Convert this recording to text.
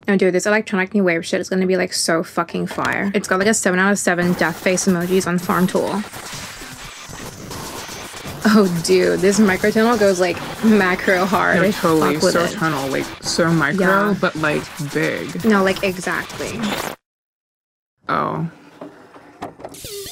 Oh, dude, this electronic new wave shit is gonna be like so fucking fire. It's got like a 7 out of 7 death face emojis on Farm Tool. Oh, dude, this micro tunnel goes like macro hard. No, totally. So it. tunnel, like so micro, but like big. No, like exactly. Oh.